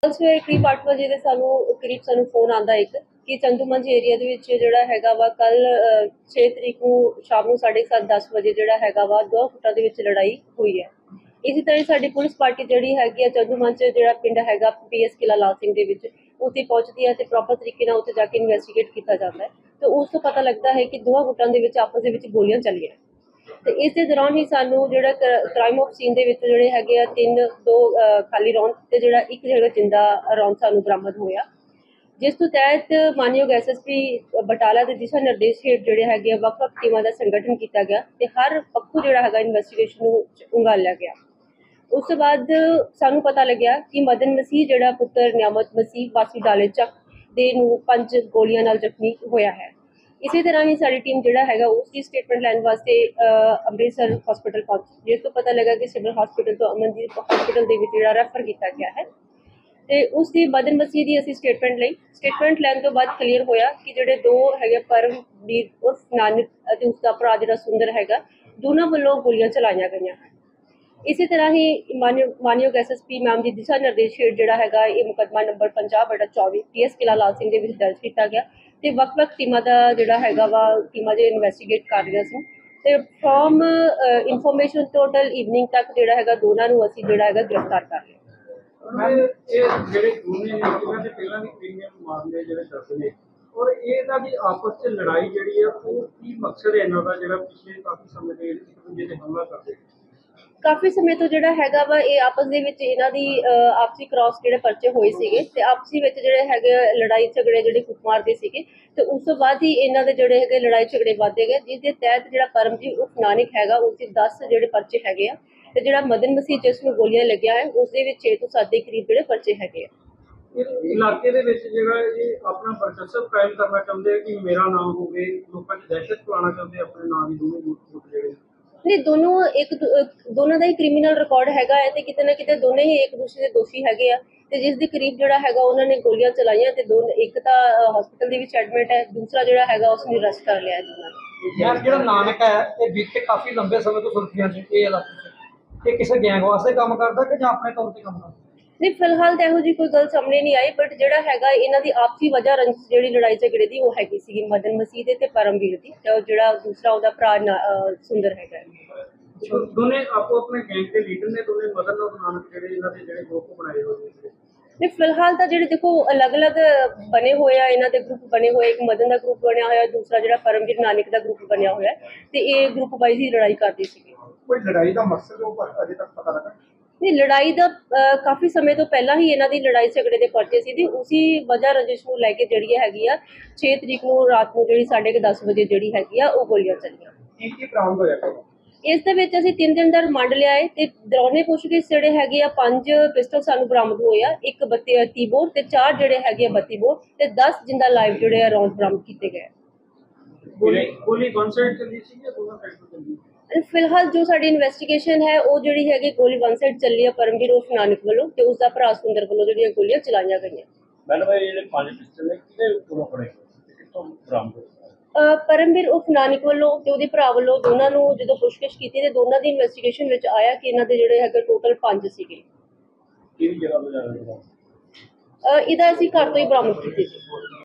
ਸਵੇਰੇ ਕਰੀਬ 8 ਵਜੇ ਦੇ ਸਾਨੂੰ ਫੋਨ ਆਂਦਾ ਇੱਕ ਕਿ ਚੰਦੂਮੰਜ ਏਰੀਆ ਦੇ ਵਿੱਚ ਜਿਹੜਾ ਹੈਗਾ ਵਾ ਕੱਲ 6 ਤਰੀਕ ਨੂੰ ਸ਼ਾਮ ਨੂੰ 7:30 10 ਵਜੇ ਜਿਹੜਾ ਹੈਗਾ ਵਾ ਦੋ ਗੁੱਟਾਂ ਦੇ ਵਿੱਚ ਲੜਾਈ ਹੋਈ ਹੈ। ਇਸੇ ਤਰ੍ਹਾਂ ਸਾਡੀ ਪੁਲਿਸ ਪਾਰਟੀ ਜਿਹੜੀ ਹੈਗੀ ਆ ਚੰਦੂਮੰਜ ਜਿਹੜਾ ਪਿੰਡ ਹੈਗਾ ਪੀਐਸ ਕਿਲਾ ਲਾਲ ਸਿੰਘ ਦੇ ਵਿੱਚ ਉੱਥੇ ਪਹੁੰਚਦੀ ਹੈ ਤੇ ਪ੍ਰੋਪਰ ਤਰੀਕੇ ਨਾਲ ਉੱਥੇ ਜਾ ਕੇ ਇਨਵੈਸਟੀਗੇਟ ਕੀਤਾ ਜਾਂਦਾ ਹੈ ਤੇ ਉਸ ਤੋਂ ਪਤਾ ਲੱਗਦਾ ਹੈ ਕਿ ਦੋਹਾਂ ਗੁੱਟਾਂ ਦੇ ਵਿੱਚ ਆਪਸ ਦੇ ਵਿੱਚ ਗੋਲੀਆਂ ਚੱਲੀਆਂ ਤੇ ਇਸ ਦੇ ਦੌਰਾਨ ਹੀ ਸਾਨੂੰ ਜਿਹੜਾ ਕ੍ਰਾਈਮ ਆਫ ਸੀਨ ਦੇ ਵਿੱਚ ਜਿਹੜੇ ਹੈਗੇ ਆ ਦੋ ਖਾਲੀ ਰੌਂਦ ਤੇ ਜਿਹੜਾ ਇੱਕ ਜਿਹੜਾ ਜਿੰਦਾ ਰੌਂਦ ਸਾਨੂੰ ਬਰਾਮਦ ਹੋਇਆ, ਜਿਸ ਤੋਂ ਤਹਿਤ ਮਾਨਯੋਗ ਐਸਐਸਪੀ ਬਟਾਲਾ ਦੇ ਦਿਸ਼ਾ ਨਿਰਦੇਸ਼ ਹੇਠ ਜਿਹੜੇ ਹੈਗੇ ਆ ਵੱਖ-ਵੱਖ ਟੀਮਾਂ ਦਾ ਸੰਗਠਨ ਕੀਤਾ ਗਿਆ ਤੇ ਹਰ ਪੱਖੂ ਜਿਹੜਾ ਹੈਗਾ ਇਨਵੈਸਟੀਗੇਸ਼ਨ ਨੂੰ ਉੰਗਾਲਿਆ ਗਿਆ। ਉਸ ਤੋਂ ਬਾਅਦ ਸਾਨੂੰ ਪਤਾ ਲੱਗਿਆ ਕਿ ਮਦਨ ਮਸੀਹ ਜਿਹੜਾ ਪੁੱਤਰ ਨਿਆਮਤ ਮਸੀਹ ਵਾਸੀ ਡਾਲੇ ਚੱਕ ਦੇ ਨੂੰ 5 ਗੋਲੀਆਂ ਨਾਲ ਜ਼ਖਮੀ ਹੋਇਆ ਹੈ। ਇਸੇ ਤਰ੍ਹਾਂ ਹੀ ਸਾਡੀ ਟੀਮ ਜਿਹੜਾ ਹੈਗਾ ਉਸ ਦੀ ਸਟੇਟਮੈਂਟ ਲੈਣ ਵਾਸਤੇ ਅੰਮ੍ਰਿਤਸਰ ਹਸਪੀਟਲ ਪਹੁੰਚੀ, ਜਿਸ ਤੋਂ ਪਤਾ ਲੱਗਾ ਕਿ ਸਿਵਲ ਹਸਪੀਟਲ ਤੋਂ ਅਮਨਦੀਪ ਹਸਪੀਟਲ ਦੇ ਵਿੱਚ ਜਿਹੜਾ ਰੈਫਰ ਕੀਤਾ ਗਿਆ ਹੈ ਤੇ ਉਸ ਦੀ ਮਦਨ ਮਸੀਹ ਦੀ ਅਸੀਂ ਸਟੇਟਮੈਂਟ ਲਈ। ਸਟੇਟਮੈਂਟ ਲੈਣ ਤੋਂ ਬਾਅਦ ਕਲੀਅਰ ਹੋਇਆ ਕਿ ਜਿਹੜੇ ਦੋ ਹੈਗੇ ਪਰਮਵੀਰ ਉਰਫ ਨਾਨਕ ਅਤੇ ਉਸ ਦਾ ਭਰਾ ਜਿਹੜਾ ਸੁੰਦਰ ਹੈਗਾ, ਦੋਨਾਂ ਵੱਲੋਂ ਗੋਲੀਆਂ ਚਲਾਈਆਂ ਗਈਆਂ ਹਨ। ਇਸੇ ਤਰ੍ਹਾਂ ਹੀ ਮਾਨਯੋਗ ਐਸਐਸਪੀ ਮੈਮ ਦੀ ਦਿਸ਼ਾ ਨਿਰਦੇਸ਼ ਹੇਠ ਜਿਹੜਾ ਹੈਗਾ ਇਹ ਮੁਕੱਦਮਾ ਨੰਬਰ 50/24 ਪੀਐਸ ਕਿਲਾ ਲਾਲ ਸਿੰਘ ਦੇ ਵਿੱਚ ਦਰਜ ਕੀਤਾ ਗਿਆ ਤੇ ਵੱਖ-ਵੱਖ ਟੀਮਾਂ ਦਾ ਜਿਹੜਾ ਹੈਗਾ ਵਾ ਟੀਮਾਂ ਜੇ ਇਨਵੈਸਟੀਗੇਟ ਕਰ ਰਹੀਆਂ ਸੀ ਤੇ ਫਰੋਮ ਇਨਫੋਰਮੇਸ਼ਨ ਟੋਟਲ ਈਵਨਿੰਗ ਤੱਕ ਜਿਹੜਾ ਹੈਗਾ ਦੋਨਾਂ ਨੂੰ ਅਸੀਂ ਜਿਹੜਾ ਹੈਗਾ ਗ੍ਰਿਫਤਾਰ ਕਰ ਲਿਆ। ਇਹ ਜਿਹੜੇ ਦੋਨੇ ਨੇ ਇਹਨਾਂ ਦੇ ਪਹਿਲਾਂ ਵੀ ਪ੍ਰੀਮੀਅਮ ਮਾਮਲੇ ਜਿਹੜੇ ਦਰਜ ਨੇ ਔਰ ਇਹਨਾਂ ਦੀ ਆਪਸ ਚ ਲੜਾਈ ਜਿਹੜੀ ਆ ਉਹ ਕੀ ਮਕਸਦ ਹੈ ਇਹਨਾਂ ਦਾ ਜਿਹੜਾ ਪਿਛਲੇ ਕਾਫੀ ਸਮੇਂ ਦੇ ਇੱਕ ਦੂਜੇ ਤੇ ਹਮਲਾ ਕਰਦੇ ਕਾਫੀ ਸਮੇਂ ਤੋਂ ਜਿਹੜਾ ਹੈਗਾ ਵਾ ਇਹ ਆਪਸ ਦੇ ਵਿੱਚ ਇਹਨਾਂ ਦੀ ਆਪਸੀ ਕ੍ਰਾਸ ਜਿਹੜੇ ਪਰਚੇ ਹੋਏ ਸੀਗੇ ਤੇ ਆਪਸੀ ਵਿੱਚ ਜਿਹੜੇ ਹੈਗੇ ਲੜਾਈ ਝਗੜੇ ਜਿਹੜੇ ਕੁੱਟਮਾਰ ਦੇ ਸੀਗੇ ਤੇ ਉਸ ਤੋਂ ਬਾਅਦ ਹੀ ਇਹਨਾਂ ਦੇ ਜਿਹੜੇ ਹੈਗੇ ਲੜਾਈ ਝਗੜੇ ਵੱਧਦੇ ਗਏ, ਜਿਸ ਦੇ ਤਹਿਤ ਜਿਹੜਾ ਪਰਮਜੀਤ ਉਰਫ ਨਾਨਕ ਹੈਗਾ ਉਸ ਦੇ 10 ਜਿਹੜੇ ਪਰਚੇ ਹੈਗੇ ਆ ਤੇ ਜਿਹੜਾ ਮਦਨ ਮਸੀਹ ਜਿਸ ਨੂੰ ਗੋਲੀਆਂ ਲੱਗਿਆ ਹੈ ਉਸ ਦੇ ਵਿੱਚ 6 ਤੋਂ 7 ਦੇ ਕਰੀਬ ਜਿਹੜੇ ਪਰਚੇ ਹੈਗੇ ਆ। ਇਲਾਕੇ ਦੇ ਵਿੱਚ ਜਿਹੜਾ ਇਹ ਆਪਣਾ ਵਰਚਸਵ ਕਾਇਮ ਕਰਨਾ ਚਾਹੁੰਦੇ ਆ ਕਿ ਮੇਰਾ ਨਾਮ ਹੋਵੇ, ਲੋਕਾਂ 'ਚ ਦਹਿਸ਼ਤ ਫੈਲਾਉਣਾ ਚਾਹੁੰਦੇ ਆਪਣੇ ਨਾਂ ਦੀ ਦੋਵੇਂ ਗੁੱਟ ਜਿਹੜੇ ਨਹੀਂ, ਦੋਨਾਂ ਦਾ ਹੀ ਕ੍ਰਿਮੀਨਲ ਰਿਕਾਰਡ ਹੈਗਾ ਹੈ ਤੇ ਕਿਤੇ ਨਾ ਕਿਤੇ ਦੋਨੇ ਹੀ ਇੱਕ ਦੂਸਰੇ ਦੇ ਦੋਸ਼ੀ ਹੈਗੇ ਆ ਤੇ ਜਿਸ ਦੇ ਕਰੀਬ ਜਿਹੜਾ ਹੈਗਾ ਉਹਨਾਂ ਨੇ ਗੋਲੀਆਂ ਚਲਾਈਆਂ ਤੇ ਇੱਕ ਤਾਂ ਹਸਪੀਟਲ ਦੇ ਵਿੱਚ ਐਡਮਿਟ ਹੈ, ਦੂਸਰਾ ਜਿਹੜਾ ਹੈਗਾ ਉਸ ਨੂੰ ਅਰੈਸਟ ਕਰ ਲਿਆ ਯਾਰ ਜਿਹੜਾ ਨਾਨਕ ਹੈ ਇਹ ਬੀਤੇ ਕਾਫੀ ਲੰਬੇ ਸਮੇਂ ਤੋਂ ਸੁਰਖੀਆਂ 'ਚ ਇਹ ਇਲਾਕੇ 'ਚ ਇਹ ਕਿਸੇ ਗੈਂਗ ਵਾਸਤੇ ਕੰਮ ਕਰਦਾ ਕਿ ਜਾਂ ਆਪਣੇ ਤੌਰ ਤੇ ਕੰਮ ਕਰਦਾ? ਨਹੀਂ, ਫਿਲਹਾਲ ਤਾਂ ਇਹੋ ਜਿਹੀ ਕੋਈ ਗੱਲ ਸਾਹਮਣੇ ਨਹੀਂ ਆਈ, ਬਟ ਜਿਹੜਾ ਹੈਗਾ ਇਹਨਾਂ ਦੀ ਆਪਸੀ ਵਜ੍ਹਾ ਰੰਜਿਸ਼ ਜਿਹੜੀ ਲੜਾਈ ਝਗੜੇ ਦੀ ਉਹ ਹੈਗੀ ਸੀਗੀ ਮਦਨ ਮਸੀਹ ਦੇ ਤੇ ਪਰਮਵੀਰ ਦੀ, ਤੇ ਜਿਹੜਾ ਦੂਸਰਾ ਉਹਦਾ ਭਰਾ ਸੁੰਦਰ ਹੈਗਾ। ਦੋਨੇ ਆਪੋ ਆਪਣੇ ਗੈਂਗ ਦੇ ਲੀਡਰ ਨੇ, ਦੋਨੇ ਮਦਨ ਔਰ ਨਾਨਕ ਜਿਹੜੇ ਇਹਨਾਂ ਦੇ ਜਿਹੜੇ ਗਰੁੱਪ ਬਣਾਏ ਹੋਏ ਨੇ। ਨਹੀਂ, ਫਿਲਹਾਲ ਤਾਂ ਜਿਹੜੇ ਦੇਖੋ ਅਲੱਗ-ਅਲੱਗ ਬਣੇ ਹੋਏ ਆ ਇਹਨਾਂ ਦੇ ਗਰੁੱਪ ਬਣੇ ਹੋਏ, ਇੱਕ ਮਦਨ ਦਾ ਗਰੁੱਪ ਬਣਿਆ ਹੋਇਆ, ਦੂਸਰਾ ਜਿਹੜਾ ਪਰਮਵੀਰ ਨਾਨਕ ਦਾ ਗਰੁੱਪ ਬਣਿਆ ਹੋਇਆ ਤੇ ਇਹ ਗਰੁੱਪ ਵਾਈਜ਼ ਹੀ ਲੜਾਈ ਕਰਦੇ ਸੀਗੇ। ਕੋਈ ਲੜਾਈ ਦਾ ਮਕਸਦ ਉਹ ਅਜੇ ਤੱਕ ਪਤਾ ਲੱਗਾ ਨਹੀਂ, ਲੜਾਈ ਦਾ ਕਾਫੀ ਸਮੇਂ ਤੋਂ ਪਹਿਲਾਂ ਹੀ ਇਹਨਾਂ ਦੀ ਲੜਾਈ ਝਗੜੇ ਦੇ ਪਰਚੇ ਸੀ ਤੇ ਉਸੇ ਵਜ੍ਹਾ ਰੰਜਿਸ਼ ਨੂੰ ਲੈ ਕੇ ਜਿਹੜੀ ਹੈਗੀ ਆ 6 ਤਰੀਕ ਨੂੰ ਰਾਤ ਨੂੰ ਜਿਹੜੀ 10:30 ਵਜੇ ਜਿਹੜੀ ਹੈਗੀ ਆ ਉਹ ਗੋਲੀਆਂ ਚੱਲੀਆਂ। ਕੀ ਬਰਾਮਦ ਹੋਇਆ? ਇਸ ਦੇ ਵਿੱਚ ਅਸੀਂ 3 ਦਿਨ ਦਾ ਰਿਮਾਂਡ ਲਿਆ ਹੈ ਤੇ ਦੌਰਾਨੇ ਪੁੱਛਗਿੱਛ ਜਿਹੜੇ ਹੈਗੇ ਆ 5 ਪਿਸਟਲ ਸਾਨੂੰ ਬਰਾਮਦ ਹੋਏ ਆ, ਇੱਕ 32 ਬੋਰ ਤੇ 4 ਜਿਹੜੇ ਹੈਗੇ ਆ 32 ਬੋਰ ਤੇ 10 ਜਿੰਦਾ ਲਾਈਵ ਜਿਹੜੇ ਆ ਰੌਂਡ ਬਰਾਮਦ ਕੀਤੇ ਗਏ। ਗੋਲੀ ਵਨ ਸਾਈਡ ਚੱਲੀ ਸੀ ਜਾਂ ਦੋਨਾਂ ਸਾਈਡ ਤੋਂ ਚੱਲੀ? ਫਿਲਹਾਲ ਜੋ ਸਾਡੀ ਇਨਵੈਸਟੀਗੇਸ਼ਨ ਹੈ ਉਹ ਜਿਹੜੀ ਹੈਗੀ ਗੋਲੀ ਵਨ ਸਾਈਡ ਚੱਲੀ ਆ ਪਰਮਵੀਰ ਉਰਫ ਨਾਨਕ ਵੱਲੋਂ ਤੇ ਉਸ ਦਾ ਭਰਾ ਸੁੰਦਰ ਵੱਲੋਂ ਜਿਹੜੀਆਂ ਗੋਲੀਆਂ ਚਲਾਈਆਂ ਗਈਆਂ। ਮੈਡਮ ਇਹ ਜਿਹੜੇ 5 ਪਿਸਟਲ ਨੇ ਕਿਹਦੇ ਕੋਲੋਂ ਫੜੇ ਕਿੱਥੋਂ ਬਰਾਮਦ ਹੋਏ? ਪਰਮਵੀਰ ਉਰਫ ਨਾਨਕ ਵੱਲੋਂ ਤੇ ਉਹਦੇ ਭਰਾ ਵੱਲੋਂ ਦੋਨਾਂ ਨੂੰ ਜਦੋਂ ਪੁੱਛਗਿੱਛ ਕੀਤੀ ਤੇ ਦੋਨਾਂ ਦੀ ਇਨਵੈਸਟੀਗੇਸ਼ਨ ਵਿੱਚ ਆਇਆ ਕਿ ਇਹਨਾਂ ਦੇ ਜਿਹੜੇ ਹੈਗੇ ਟੋਟਲ 5 ਸੀਗੇ। ਕਿਹੜੀ ਜਗ੍ਹਾ ਤੋਂ ਜਾ ਰਹੇ ਹੋ? ਇਹਦਾ ਅਸੀਂ ਘਰ ਤੋਂ ਹੀ ਬਰਾਮਦ ਕੀਤੀ ਸੀ।